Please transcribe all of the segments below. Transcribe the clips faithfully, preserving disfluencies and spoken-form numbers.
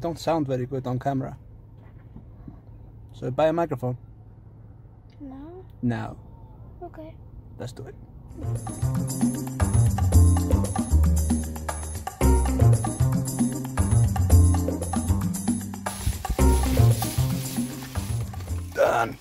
don't sound very good on camera. So buy a microphone. No? Now. Okay. Let's do it. Done.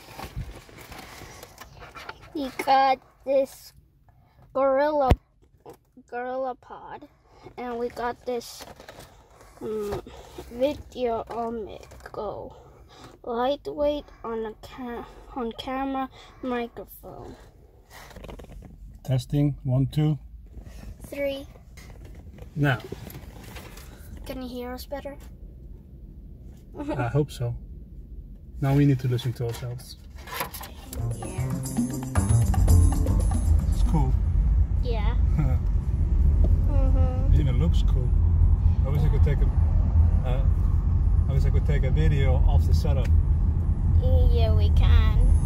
We got this gorilla gorilla pod, and we got this um, video Omigo, lightweight on a ca on camera microphone. Testing one, two, Three. now. Can you hear us better? I hope so. Now we need to listen to ourselves. Yeah. It's cool. Yeah. mm-hmm. It even looks cool. I wish I could take a. Uh, I wish I could take a video of the setup. Yeah, we can.